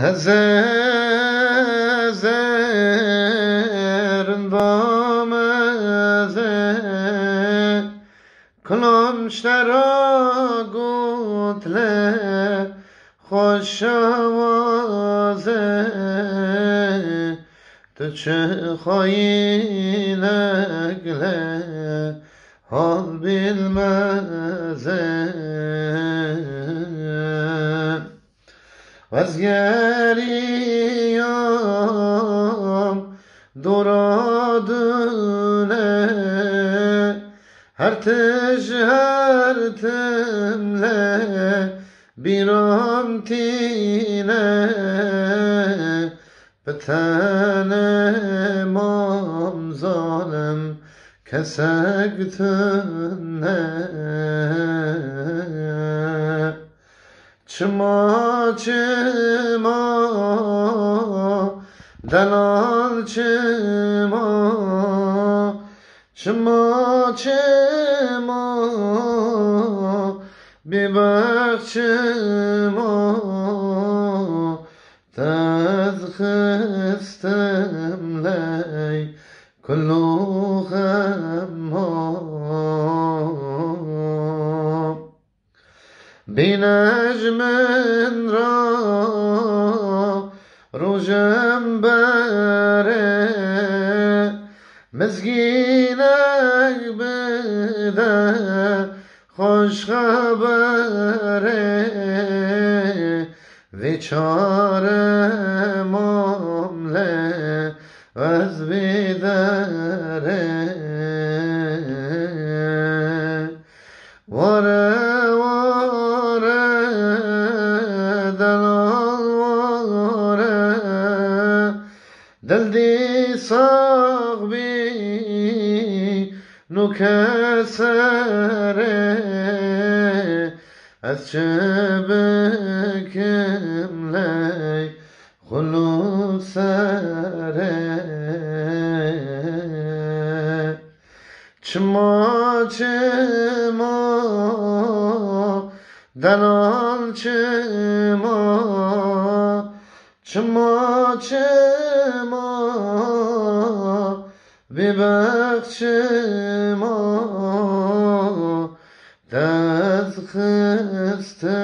هزارن بامزه کلامشترا گوتله خوش آوازه تو چه خواهی نگله حال بالمزه وزگریم دورادونه هر تمله بیرام تینه به تن مام ظالم کسگتونه چما دلال چما ببخش چما تزخستم لی کلو خما بینجمن را روژم بره مزگینک بده خوش خبره بیچاره مامله از بیدره واره دلال واره دل دی ساق بی نو کسره از چه بکم لی خلوص سره چما دلال چما ببخش چما دست خسته